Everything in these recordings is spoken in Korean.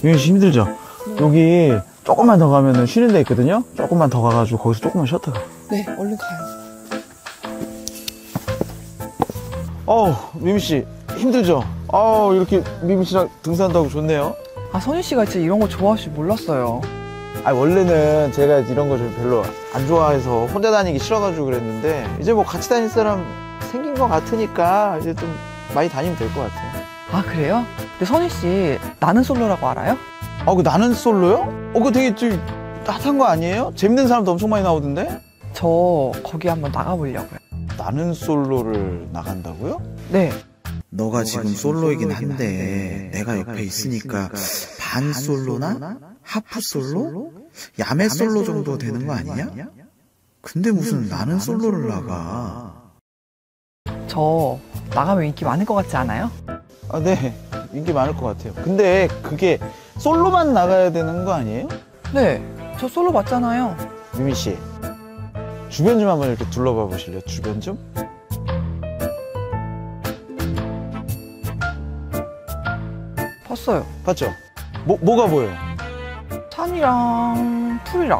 여기 힘들죠? 네. 여기 조금만 더 가면은 쉬는 데 있거든요? 조금만 더 가가지고 거기서 조금만 쉬었다 가. 네, 얼른 가요. 미미씨, 힘들죠? 이렇게 미미씨랑 등산도 하고 좋네요. 아, 선희씨가 진짜 이런 거 좋아하실 줄 몰랐어요. 원래는 제가 이런 거 좀 별로 안 좋아해서 혼자 다니기 싫어가지고 그랬는데, 이제 뭐 같이 다닐 사람 생긴 것 같으니까 이제 좀 많이 다니면 될 것 같아요. 아, 그래요? 근데 선희씨, 나는 솔로라고 알아요? 그 나는 솔로요? 그거 되게 좀 핫한 거 아니에요? 재밌는 사람도 엄청 많이 나오던데? 저 거기 한번 나가보려고요. 나는 솔로를 나간다고요? 네. 너가 지금 솔로이긴 한데 내가 옆에 있으니까 반 솔로나 하프 솔로? 야매 솔로 정도 되는 거 아니냐? 근데 무슨 나는 솔로를 나가? 저 나가면 인기 많을 것 같지 않아요? 네, 인기 많을 것 같아요. 근데 그게 솔로만 나가야 되는 거 아니에요? 네, 저 솔로 맞잖아요. 미미씨, 주변 좀 한번 이렇게 둘러봐 보실래요? 주변 좀? 봤어요. 봤죠? 뭐가 보여요? 산이랑 풀이랑.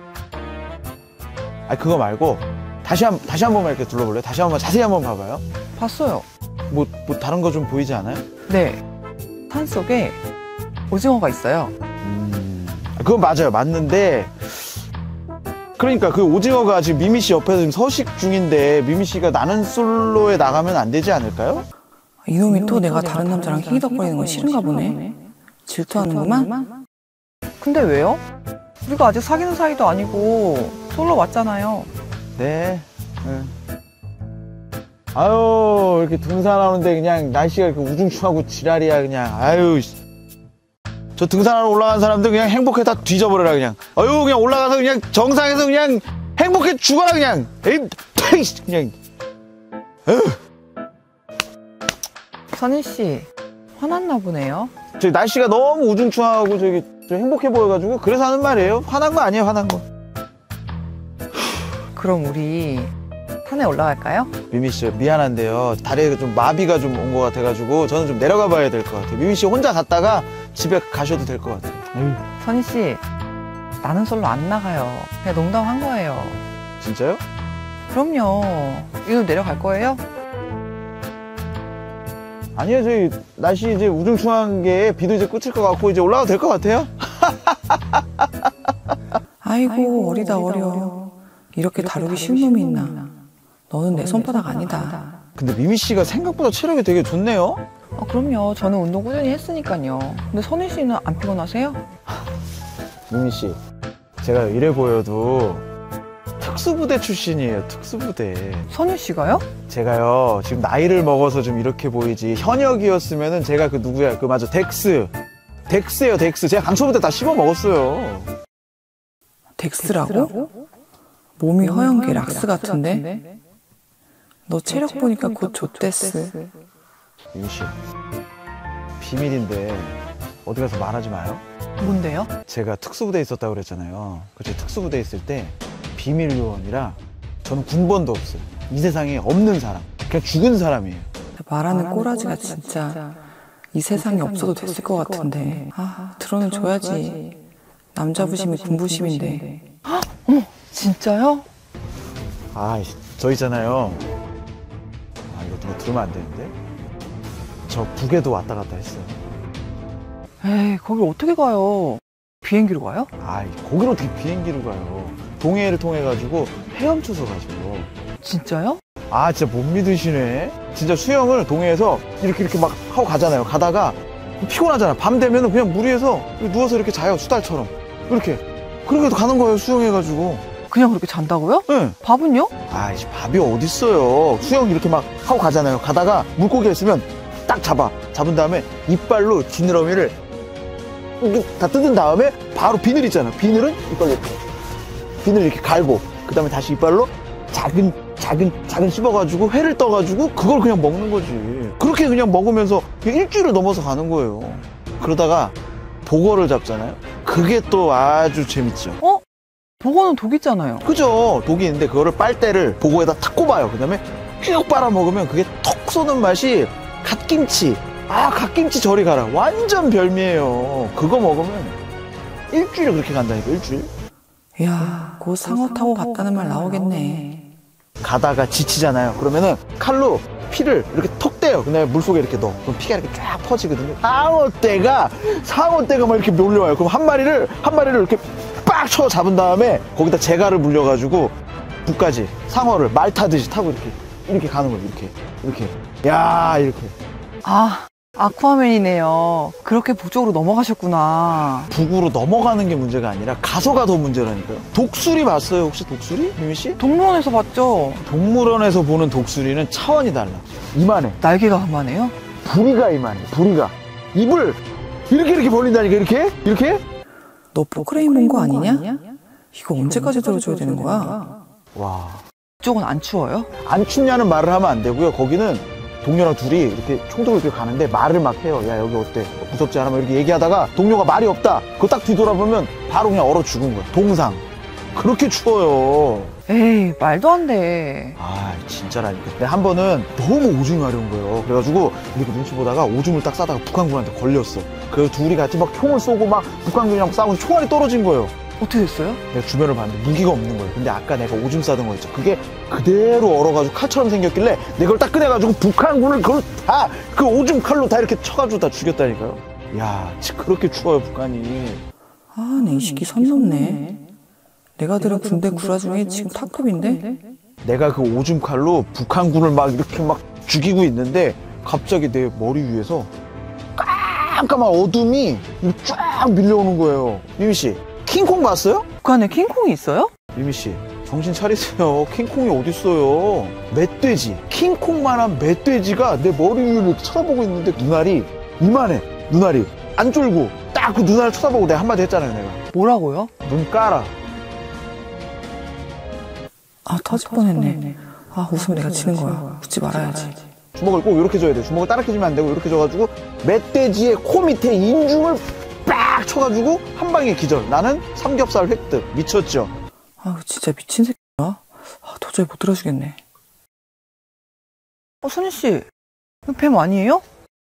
그거 말고 다시 한 번만 이렇게 둘러볼래요? 다시 한번 자세히 한번 봐봐요. 봤어요. 뭐 다른 거 좀 보이지 않아요? 네, 산 속에 오징어가 있어요. 그건 맞아요. 맞는데, 그러니까 그 오징어가 지금 미미씨 옆에서 지금 서식 중인데, 미미씨가 나는 솔로에 나가면 안 되지 않을까요? 이놈이 또 내가 다른 남자랑 희덕거리는 건 싫은가 보네. 질투하는구만. 근데 왜요? 우리가 아직 사귀는 사이도 아니고 솔로 맞잖아요. 네. 아유, 이렇게 등산하는데 그냥 날씨가 이렇게 우중충하고 지랄이야, 그냥. 저 등산하러 올라간 사람들 그냥 행복해 다 뒤져버려라, 그냥. 그냥 올라가서 그냥 정상에서 그냥 행복해 죽어라, 그냥. 그냥. 선희씨, 화났나 보네요. 저기 날씨가 너무 우중충하고 저기 좀 행복해 보여가지고 그래서 하는 말이에요. 화난 거 아니에요, 화난 거. 그럼 우리 산에 올라갈까요? 미미씨, 미안한데요. 다리에 좀 마비가 좀 온 것 같아가지고 저는 좀 내려가 봐야 될 것 같아요. 미미씨 혼자 갔다가 집에 가셔도 될 것 같아요. 선희씨, 나는 솔로 안 나가요. 그냥 농담한 거예요. 진짜요? 그럼요. 이거 내려갈 거예요? 아니요, 저희 날씨 이제 우중충한 게 비도 이제 끝일 것 같고 이제 올라가도 될 것 같아요. 아이고, 어리다 어려. 이렇게 다루기 쉬운 놈이 있나. 너는 내 손바닥 아니다. 근데 미미씨가 생각보다 체력이 되게 좋네요. 그럼요. 저는 운동 꾸준히 했으니까요. 근데 선희씨는 안 피곤하세요? 미미씨, 제가 이래 보여도 특수부대 출신이에요, 특수부대. 선희씨가요? 제가요, 지금 나이를 먹어서 좀 이렇게 보이지, 현역이었으면은 제가 그 누구야, 맞아, 덱스예요, 덱스. 제가 강철부대 다 씹어 먹었어요. 덱스라고? 몸이 허연 게 락스 같은데? 너 체력 보니까 곧 좆데스. 미미씨, 비밀인데 어디 가서 말하지 마요. 뭔데요? 제가 특수부대에 있었다고 그랬잖아요. 그래서 특수부대에 있을 때 비밀 요원이라 저는 군번도 없어요. 이 세상에 없는 사람, 그냥 죽은 사람이에요. 말하는 꼬라지가 진짜 이 세상에 없어도 됐을 것 같은데. 들어는 줘야지. 남자 부심이 군 부심인데. 어머, 진짜요? 저 있잖아요. 이거 누가 들으면 안 되는데. 저 북에도 왔다 갔다 했어요. 에이, 거길 어떻게 가요? 비행기로 가요? 거기로 어떻게 비행기로 가요. 동해를 통해 가지고 헤엄쳐서 가죠. 진짜요? 진짜 못 믿으시네. 진짜 수영을 동해에서 이렇게 막 하고 가잖아요. 가다가 피곤하잖아. 밤 되면은 그냥 물 위에서 누워서 이렇게 자요. 수달처럼. 그렇게 가는 거예요. 수영해가지고. 그냥 그렇게 잔다고요? 네. 밥은요? 밥이 어딨어요. 수영 이렇게 막 하고 가잖아요. 가다가 물고기가 있으면 딱 잡은 다음에 이빨로 지느러미를 다 뜯은 다음에 바로 비늘 있잖아. 비늘은 이빨로 비늘 이렇게 갈고, 그 다음에 다시 이빨로 작은 씹어가지고 회를 떠가지고 그걸 그냥 먹는 거지. 그렇게 그냥 먹으면서 일주일을 넘어서 가는 거예요. 그러다가 보거를 잡잖아요. 그게 또 아주 재밌죠. 보거는 독 있잖아요. 그죠? 독이 있는데 그거를 빨대를 보거에다 탁 꼽아요. 그 다음에 쭉 빨아 먹으면 그게 톡 쏘는 맛이 갓김치, 아, 갓김치 저리 가라. 완전 별미예요. 그거 먹으면 일주일을 그렇게 간다니까, 일주일. 이야, 곧 상어 타고 갔다는 말 나오겠네. 가다가 지치잖아요. 그러면은 칼로 피를 이렇게 톡 떼요. 근데 물속에 이렇게 넣어. 그럼 피가 이렇게 쫙 퍼지거든요. 상어떼가 막 이렇게 몰려와요. 그럼 한 마리를 이렇게 빡 쳐 잡은 다음에 거기다 재갈을 물려가지고 북까지 상어를 말 타듯이 타고 이렇게 가는 거예요. 이렇게. 야, 이렇게. 아, 아쿠아맨이네요. 그렇게 북쪽으로 넘어가셨구나. 북으로 넘어가는 게 문제가 아니라 가서가 더 문제라니까요. 독수리 봤어요, 혹시 독수리? 미미 씨? 동물원에서 봤죠? 동물원에서 보는 독수리는 차원이 달라. 이만해. 날개가 그만해요? 부리가 이만해. 부리가. 입을 이렇게 벌린다니까. 이렇게. 너 포크레인 본 거 아니냐? 이거 언제까지 들어줘야 되는 거야? 와. 그쪽은 안 추워요? 안 춥냐는 말을 하면 안 되고요. 거기는 동료랑 둘이 이렇게 총 들고 이렇게 가는데 말을 막 해요. 야, 여기 어때? 무섭지 않아? 막 이렇게 얘기하다가 동료가 말이 없다. 그거 딱 뒤돌아보면 바로 그냥 얼어 죽은 거야. 동상. 그렇게 추워요. 에이, 말도 안 돼. 아, 진짜라니까. 근데 한 번은 너무 오줌이 마려운 거예요. 그래가지고 이렇게 눈치 보다가 오줌을 딱 싸다가 북한군한테 걸렸어. 그래서 둘이 같이 막 총을 쏘고 막 북한군이랑 싸우고 총알이 떨어진 거예요. 어떻게 됐어요? 내가 주변을 봤는데 무기가 없는 거예요. 근데 아까 내가 오줌 싸던 거 있죠. 그게 그대로 얼어가지고 칼처럼 생겼길래 내가 그걸 딱 꺼내가지고 북한군을 그걸 다 그 오줌 칼로 다 이렇게 쳐가지고 다 죽였다니까요. 야, 그렇게 추워요, 북한이. 아, 내 이 새끼 선 넘네. 내가 들은 군대 구라 중에 지금 탑급인데? 내가 그 오줌 칼로 북한군을 막 이렇게 막 죽이고 있는데 갑자기 내 머리 위에서 깜깜한 어둠이 이렇게 쫙 밀려오는 거예요. 미미 씨, 킹콩 봤어요? 북한에 킹콩이 있어요? 미미 씨, 정신 차리세요. 킹콩이 어딨어요. 멧돼지, 킹콩만한 멧돼지가 내 머리 위를 이렇게 쳐다보고 있는데 눈알이 이만해. 눈알이 안 쫄고 딱 그 눈알을 쳐다보고 내가 한마디 했잖아요. 내가 뭐라고요? 눈 깔아. 아, 터질 뻔했네. 아, 웃으면 내가 지는 거야. 웃지 말아야지. 주먹을 꼭 이렇게 줘야 돼. 주먹을 따르게 주면 안 되고 이렇게 줘가지고 멧돼지의 코 밑에 인중을 빡 쳐가지고 한 방에 기절. 나는 삼겹살 획득. 미쳤죠? 아, 진짜 미친 새끼야. 아, 도저히 못 들어주겠네. 선희씨, 이거 뱀 아니에요?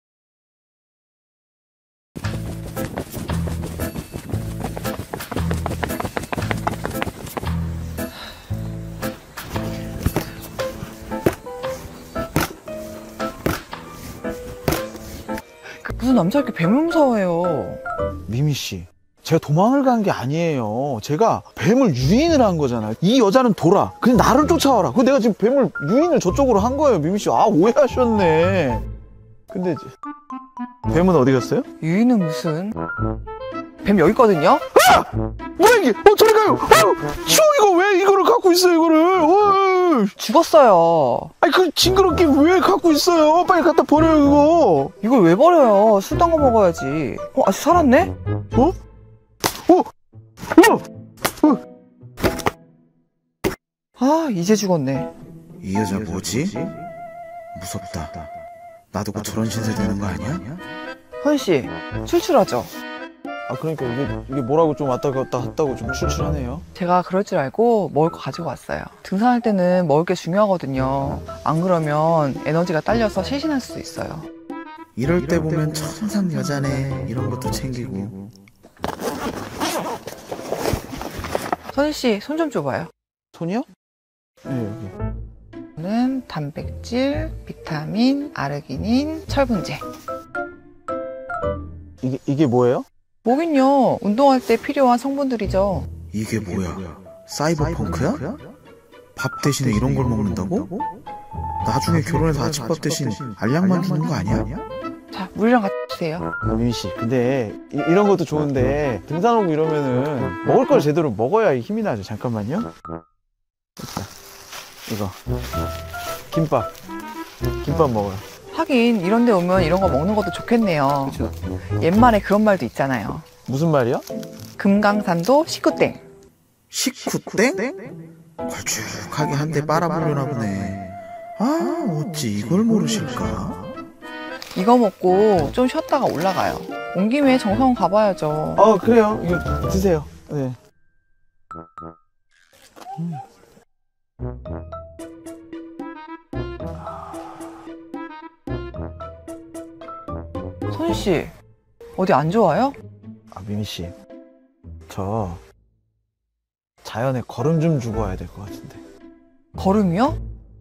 무슨 남자 이렇게 뱀을 무서워해요? 미미 씨, 제가 도망을 간 게 아니에요. 제가 뱀을 유인을 한 거잖아요. 이 여자는 돌아. 그냥 나를 쫓아와라. 그 내가 지금 뱀을 유인을 저쪽으로 한 거예요, 미미 씨. 아, 오해하셨네. 근데 이제 뱀은 어디 갔어요? 유이는 무슨? 뱀 여기 있거든요? 뭐야 이게? 저리 가요. 추워. 이거 왜 이거를 갖고 있어요, 이거를? 죽었어요. 아니 그 징그럽게 왜 갖고 있어요? 빨리 갖다 버려요, 그거. 이걸 왜 버려요? 술 딴 거 먹어야지. 아직 살았네? 아, 이제 죽었네. 이 여자 뭐지? 무섭다. 나도 곧 저런 신세 되는 거 아니야? 헌씨, 출출하죠? 아, 그러니까 이게 뭐라고 좀 왔다 갔다 했다고 좀 출출하네요. 제가 그럴 줄 알고 먹을 거 가지고 왔어요. 등산할 때는 먹을 게 중요하거든요. 안 그러면 에너지가 딸려서 실신할 수도 있어요. 이럴 때 보면 천상 여자네. 이런 것도 챙기고. 선희씨, 손 좀 줘봐요. 손이요? 네, 여기. 는 단백질, 비타민, 아르기닌, 철분제. 이게 뭐예요? 뭐긴요. 운동할 때 필요한 성분들이죠. 이게 뭐야? 사이버펑크야? 밥 대신에 이런 걸 먹는다고? 나중에 결혼해서 아침밥 대신 알약만 주는 거 아니야? 자, 물이랑 같이 드세요. 미미 씨, 근데 이런 것도 좋은데 등산 오고 이러면은 먹을 걸 제대로 먹어야 힘이 나죠. 잠깐만요. 자, 이거 김밥 먹어요. 하긴 이런 데 오면 이런 거 먹는 것도 좋겠네요. 그렇죠. 옛말에 그런 말도 있잖아요. 무슨 말이야? 금강산도 식구땡. 식후땡? 걸쭉하게 한 대 빨아보려나 보네. 아, 어찌 이걸 모르실까? 이거 먹고 좀 쉬었다가 올라가요. 온 김에 정성 가봐야죠. 그래요. 이거 드세요. 네. 선희 씨, 어디 안 좋아요? 아, 미미 씨, 저 자연에 걸음 좀 주고 와야 될 것 같은데. 걸음이요?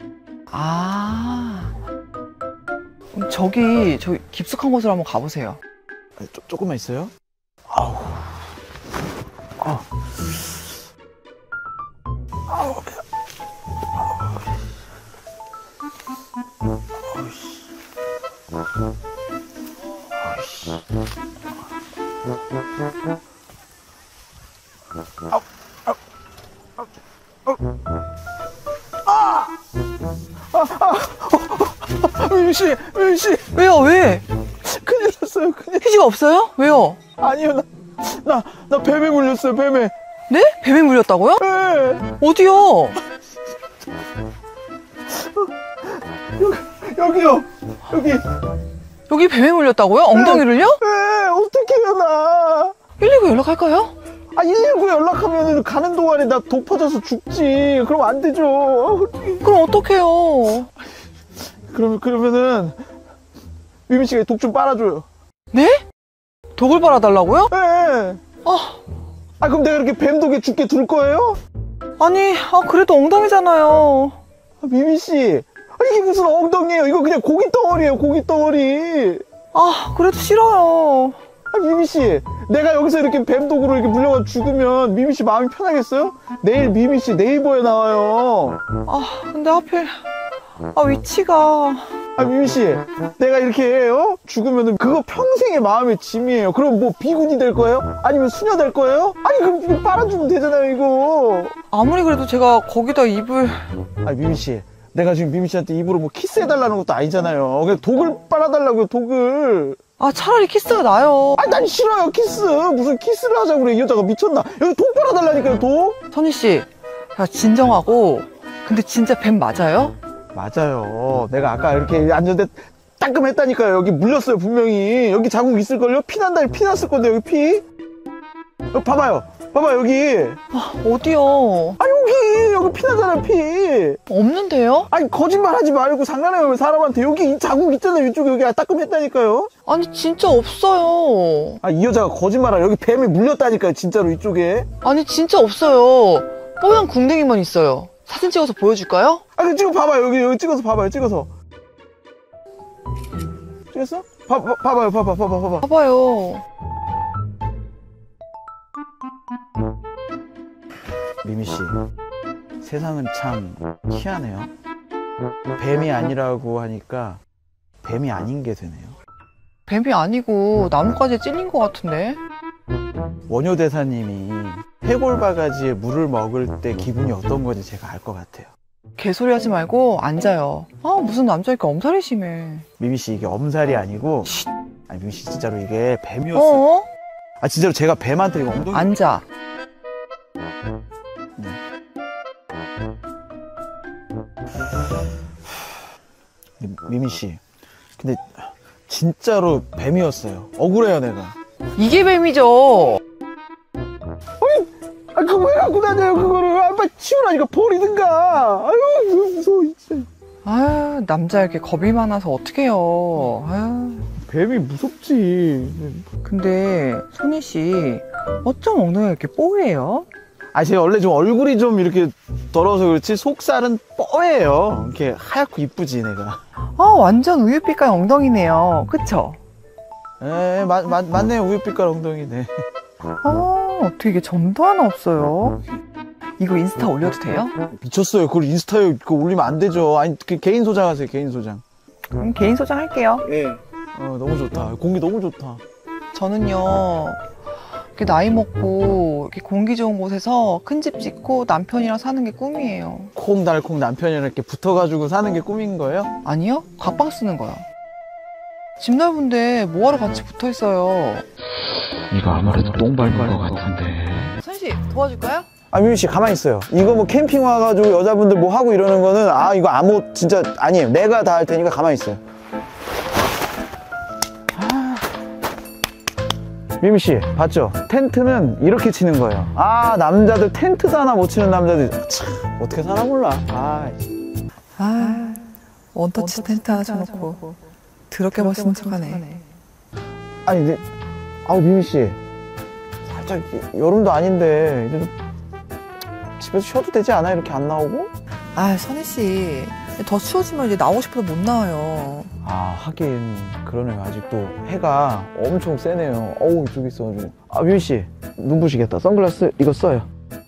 그럼 저기 깊숙한 곳으로 한번 가보세요. 아, 조금만 있어요. 아우, 아우, 아우, 미미 씨, 미미 씨, 왜요? 왜? 큰일 났어요, 큰일. 휴지가 없어요? 왜요? 아니요, 나 뱀에 물렸어요, 뱀에. 네? 뱀에 물렸다고요? 네. 어디요? 여기요, 여기. 여기 뱀에 물렸다고요? 엉덩이를요? 네, 어떡해요, 나. 119 연락할까요? 아, 119 연락하면 가는 동안에 나 독 퍼져서 죽지. 그럼 안 되죠. 그럼 어떡해요? 그러면은, 미미 씨가 독 좀 빨아줘요. 네? 독을 빨아달라고요? 네. 그럼 내가 이렇게 뱀독에 죽게 둘 거예요? 아니, 그래도 엉덩이잖아요. 아, 미미 씨. 이게 무슨 엉덩이에요? 이거 그냥 고기 덩어리예요, 고기 덩어리. 그래도 싫어요. 미미 씨, 내가 여기서 이렇게 뱀독으로 이렇게 물려가 죽으면 미미 씨 마음이 편하겠어요? 내일 미미 씨 네이버에 나와요. 근데 하필, 위치가. 미미 씨, 내가 이렇게 죽으면은 그거 평생의 마음의 짐이에요. 그럼 뭐 비군이 될 거예요? 아니면 수녀 될 거예요? 아니 그럼 이거 빨아주면 되잖아요, 이거. 아무리 그래도 제가 거기다 입을. 미미 씨, 내가 지금 미미 씨한테 입으로 뭐 키스해달라는 것도 아니잖아요. 그냥 독을 빨아달라고요, 독을. 차라리 키스가 나요. 난 싫어요, 키스. 무슨 키스를 하자고 그래, 이 여자가 미쳤나? 여기 독 빨아달라니까요, 독. 선희 씨, 자, 진정하고. 근데 진짜 뱀 맞아요? 맞아요. 내가 아까 이렇게 앉았는데 따끔했다니까요. 여기 물렸어요, 분명히. 여기 자국 있을걸요? 피 났을 건데, 여기 피. 여기 봐봐요, 여기. 어디요? 여기 피 나잖아요, 피. 없는데요? 거짓말 하지 말고 장난해요, 왜 사람한테. 여기 이 자국 있잖아요, 이쪽에. 여기 따끔했다니까요. 아니, 진짜 없어요. 이 여자가 거짓말하려. 여기 뱀에 물렸다니까요, 진짜로 이쪽에. 아니, 진짜 없어요. 뽀얀 궁뎅이만 있어요. 사진 찍어서 보여줄까요? 찍어 봐봐요, 여기 찍어서 봐봐요, 찍어서. 찍었어? 봐봐요. 봐봐요. 미미 씨, 세상은 참 희한해요. 뱀이 아니라고 하니까 뱀이 아닌 게 되네요. 뱀이 아니고 나뭇가지에 찔린 것 같은데? 원효대사님이 해골바가지에 물을 먹을 때 기분이 어떤 건지 제가 알 것 같아요. 개소리 하지 말고 앉아요. 무슨 남자 이렇게 엄살이 심해. 미미 씨, 이게 엄살이 아니고, 미미 씨 진짜로 이게 뱀이었어요. 진짜로 제가 뱀한테 이거 엉덩이. 앉아. 네. 미미 씨, 근데 진짜로 뱀이었어요. 억울해요, 내가. 이게 뱀이죠. 그거 왜 갖고 다녀요, 그거를. 빨리 치우라니까, 버리든가. 아유, 무서워, 진짜. 남자 이렇게 겁이 많아서 어떡해요. 뱀이 무섭지. 근데 손희 씨, 어쩜 엉덩이가 이렇게 뽀예요? 제가 원래 좀 얼굴이 좀 이렇게 더러워서 그렇지, 속살은 뻐예요. 이렇게 하얗고 이쁘지, 내가. 완전 우유빛깔 엉덩이네요. 그쵸? 맞네요. 우유빛깔 엉덩이네. 어떻게 이게 점도 하나 없어요? 이거 인스타 올려도 돼요? 미쳤어요. 그걸 인스타에 올리면 안 되죠. 개인 소장하세요, 개인 소장. 그럼 개인 소장할게요. 예. 너무 좋다. 공기 너무 좋다. 저는요, 이렇게 나이 먹고 이렇게 공기 좋은 곳에서 큰 집 짓고 남편이랑 사는 게 꿈이에요. 콩달콩 남편이랑 이렇게 붙어가지고 사는 게 꿈인 거예요? 아니요, 각방 쓰는 거요. 집 넓은데 뭐하러 같이 붙어 있어요? 이거 아무래도 똥 밟은 것 같은데. 선씨 도와줄까요? 미미 씨, 가만히 있어요. 이거 뭐 캠핑 와가지고 여자분들 뭐 하고 이러는 거는, 이거 아무, 진짜 아니에요. 내가 다 할 테니까 가만히 있어요. 미미 씨, 봤죠? 텐트는 이렇게 치는 거예요. 남자들 텐트도 하나 못 치는 남자들, 참, 어떻게 살아 몰라. 원터치 텐트 하나 쳐놓고 더럽게 멋있는 척하네. 아니, 근데, 미미 씨. 살짝, 여름도 아닌데, 이제 좀 집에서 쉬어도 되지 않아? 이렇게 안 나오고? 아, 선희 씨. 더 추워지면 이제 나오고 싶어도 못 나와요. 하긴, 그러네요. 아직도 해가 엄청 세네요. 어우, 이쪽에 있어가지고. 미미 씨, 눈부시겠다. 선글라스 이거 써요.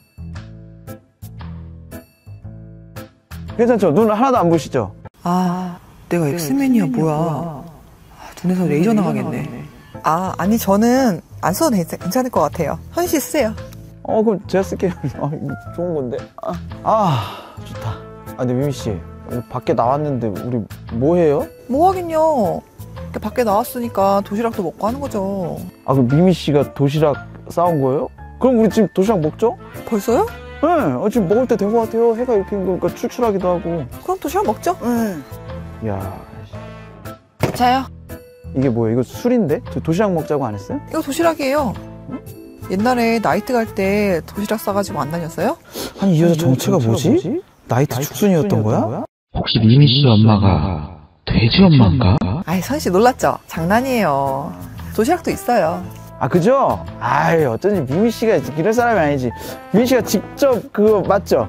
괜찮죠? 눈 하나도 안 부시죠? 내가 엑스맨이야, 뭐야. 눈에서 레이저 나가겠네. 아니, 저는 안 써도 괜찮을 것 같아요. 선희 씨 쓰세요. 그럼 제가 쓸게요. 이거 좋은 건데. 좋다. 근데 미미 씨, 밖에 나왔는데 우리 뭐 해요? 뭐 하긴요. 이렇게 밖에 나왔으니까 도시락도 먹고 하는 거죠. 그럼 미미 씨가 도시락 싸온 거예요? 그럼 우리 지금 도시락 먹죠? 벌써요? 네, 지금 먹을 때 된 것 같아요. 해가 이렇게 그러니까 출출하기도 하고. 그럼 도시락 먹죠? 야, 자요. 이게 뭐예요? 이거 술인데? 저 도시락 먹자고 안 했어요? 이거 도시락이에요. 옛날에 나이트 갈 때 도시락 싸가지고 안 다녔어요? 아니, 이 여자 정체가 뭐지? 나이트 축순이었던 거야? 혹시 미미 씨 엄마가 돼지 엄마인가? 아이, 선희 씨 놀랐죠? 장난이에요. 도시락도 있어요. 그죠? 어쩐지 미미 씨가 이럴 사람이 아니지. 미미 씨가 직접 그거 맞죠?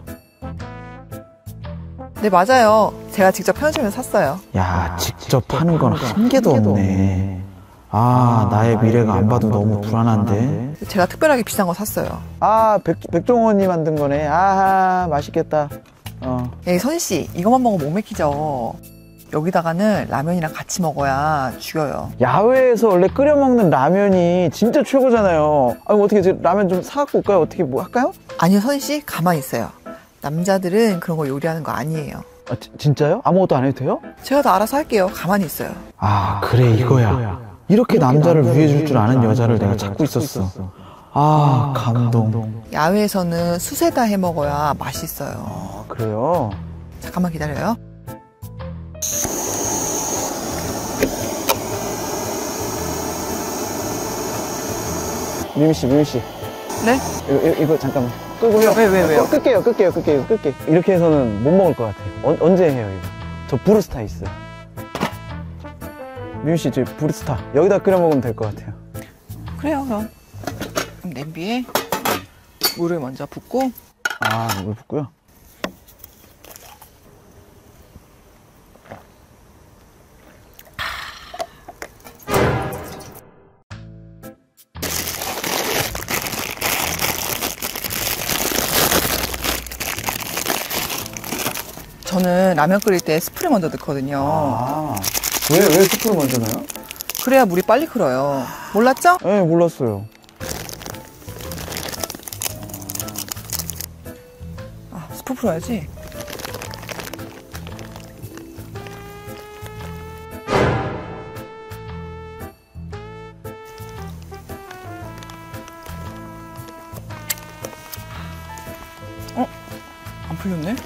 네, 맞아요. 제가 직접 편의점에서 샀어요. 야, 직접 하는 건 한 개도 없네. 나의 미래가 안 봐도 너무 불안한데. 제가 특별하게 비싼 거 샀어요. 백종원이 만든 거네. 맛있겠다. 예, 선희 씨, 이것만 먹으면 못 맥히죠. 여기다가는 라면이랑 같이 먹어야 죽여요. 야외에서 원래 끓여 먹는 라면이 진짜 최고잖아요. 어떻게 이제 라면 좀 사갖고 올까요? 어떻게 뭐 할까요? 아니요, 선희 씨, 가만히 있어요. 남자들은 그런 거 요리하는 거 아니에요. 진짜요? 아무것도 안 해도 돼요? 제가 다 알아서 할게요. 가만히 있어요. 그래, 이거야. 이렇게 남자를 위해줄 줄 아는 여자를 내가 찾고 있었어. 감동. 야외에서는 수세다 해 먹어야 맛있어요. 그래요? 잠깐만 기다려요. 미미 씨. 네? 이거 잠깐만. 끄고요. 왜요? 끌게요. 이렇게 해서는 못 먹을 것 같아요. 언제 해요, 이거? 저 브루스타 있어요. 미미 씨, 저 브루스타. 여기다 끓여 먹으면 될 것 같아요. 그래요, 그럼 냄비에 물을 먼저 붓고. 물 붓고요. 저는 라면 끓일 때 스프를 먼저 넣거든요. 왜 스프를 먼저 넣어요? 그래야 물이 빨리 끓어요. 몰랐죠? 네, 몰랐어요. 스프 풀어야지. 안 풀렸네?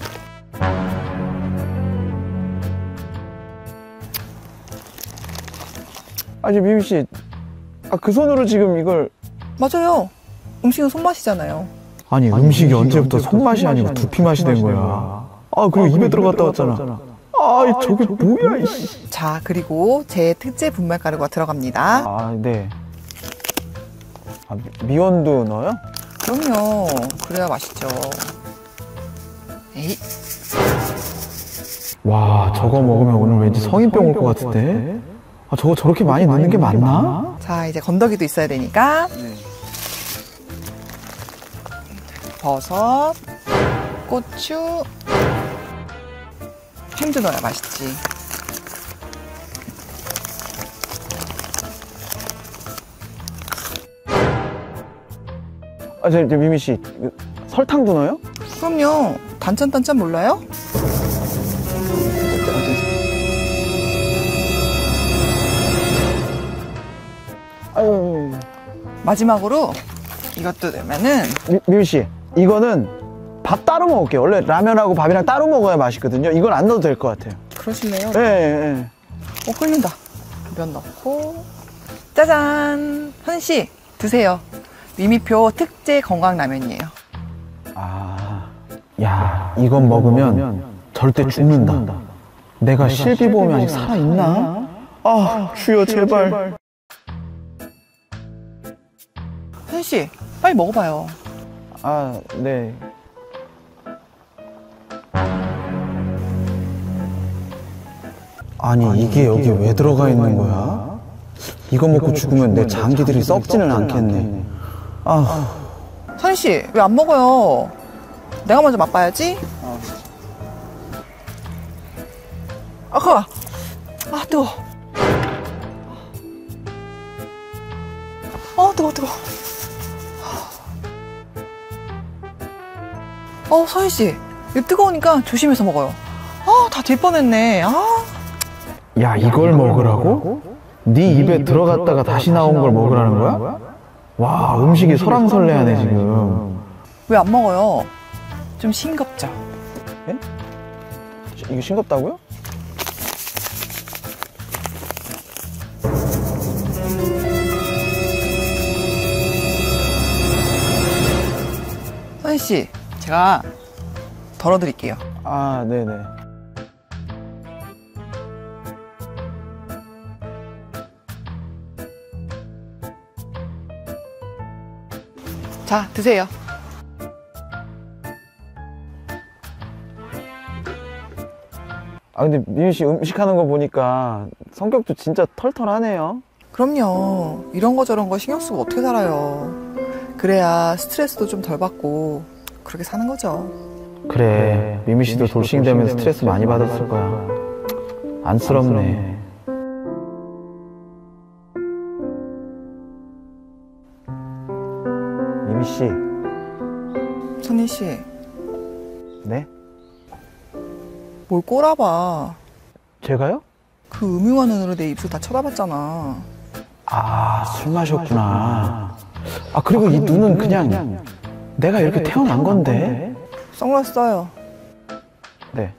미미 씨, 그 손으로 지금 이걸. 맞아요. 음식은 손맛이잖아요. 아니, 음식이 언제부터 손맛이 아니고 두피 맛이 된 거야. 그리고 입에 들어갔다 왔잖아. 저게 뭐야, 이씨. 자, 그리고 제 특제 분말가루가 들어갑니다. 네. 미원도 넣어요? 그럼요. 그래야 맛있죠. 에이. 와, 저거 먹으면 오늘 왠지 성인병 올 것 같은데? 저거 저렇게 많이 넣는 게 맞나? 자, 이제 건더기도 있어야 되니까. 버섯, 고추, 햄도 넣어야 맛있지. 저 미미 씨, 설탕도 넣어요? 그럼요. 단짠 몰라요? 마지막으로 이것도 넣으면은. 미미 씨, 이거는 밥 따로 먹을게요. 원래 라면하고 밥이랑 따로 먹어야 맛있거든요. 이건 안 넣어도 될 것 같아요. 그러실래요? 네. 끓는다. 면 넣고. 짜잔! 현씨, 드세요. 미미표 특제 건강라면이에요. 야, 이건 먹으면 절대 죽는다. 내가 실비보험이 아직 살아있나? 주여 제발. 선희 씨, 빨리 먹어봐요. 아, 네. 아니, 이게 여기 왜 들어가 있는 거야? 이거 먹고 죽으면 내 장기들이 썩지는 않겠네. 아, 선희 씨, 왜 안 먹어요? 내가 먼저 맛봐야지. 아까, 아 뜨거. 뜨거. 선희 씨, 이거 뜨거우니까 조심해서 먹어요. 다 될 뻔했네. 야, 이걸 먹으라고? 네 입에 들어갔다가 다시 나온 걸 먹으라는 거야? 와, 음식이 설왕설래하네 지금. 왜 안 먹어요? 좀 싱겁죠? 이거 싱겁다고요? 선희 씨, 제가 덜어드릴게요. 아, 네네. 자, 드세요. 아, 근데 미미 씨 음식 하는 거 보니까 성격도 진짜 털털하네요. 그럼요. 이런 거 저런 거 신경 쓰고 어떻게 살아요. 그래야 스트레스도 좀 덜 받고 그렇게 사는 거죠. 그래, 미미 씨도 돌싱 되면 스트레스 많이 받았을 거야. 안쓰럽네. 미미 씨. 선희 씨, 네? 뭘 꼬라봐. 제가요? 그 음흉한 눈으로 내 입술 다 쳐다봤잖아. 아, 술 마셨구나. 아, 그리고 이 눈은 그냥 내가 이렇게 태어난 건데. 선글라스 써요. 네.